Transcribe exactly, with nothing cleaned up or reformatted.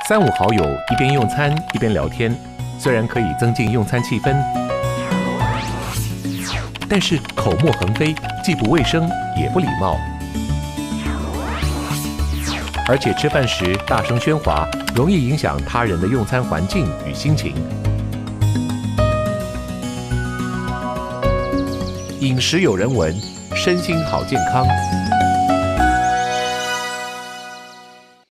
三五好友一边用餐一边聊天，虽然可以增进用餐气氛，但是口沫横飞，既不卫生也不礼貌。而且吃饭时大声喧哗，容易影响他人的用餐环境与心情。饮食有人文，身心好健康。